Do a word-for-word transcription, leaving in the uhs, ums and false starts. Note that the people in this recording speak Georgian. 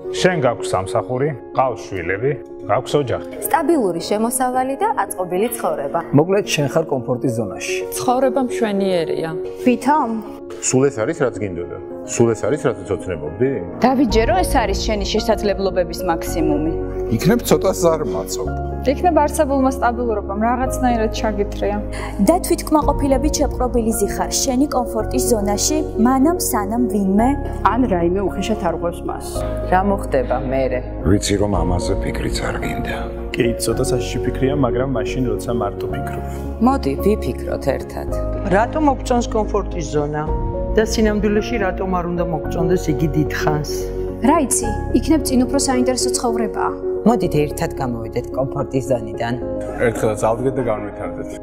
შენ გაქვს სამსახური, ყავს შვილები, გაქვს ოჯახი. სტაბილური შემოსავალი და აწყობილი ცხოვრება. მოკლედ შენ ხარ კომფორტის ზონაში. ცხოვრება მშვენიერია. ვითომ? სულ ეს არის რაც გინდოდა. სულ ეს არის რაც ოცნებობდი? დავიჯერო ეს არის შენი შესაძლებლობების მაქსიმუმი. იქნებ ცოტა ზარმაცო. იქნებ არსებულმა სტაბილურობამ რაღაცნაირად ჩაგითრია. და თვითკმაყოფილებით შეპყრობილი ზიხარ შენი კომფორტის ზონაში, მანამ სანამ ვინმე ან რაიმე უხეშად არ ყვევს მას. რა მოხდება მერე? ვიცი რომ ამაზე ფიქრიც არ გინდა. კი, ცოტა საშიში ფიქრია, მაგრამ მაშინ როცა მარტო ფიქრობ. მოდი, ვიფიქროთ ერთად. რატომ მოგწონს კომფორტის ზონა? და სინამდვილეში რატომ არ უნდა მოგწონდეს იგი დიდხანს? რა იცი, იქნებ წინ უფრო საინტერესო ცხოვრებაა. მოდით ერთად გამოვიდეთ კომფორტის ზონიდან. ერთხელ წავდგეთ და განვითარდეთ.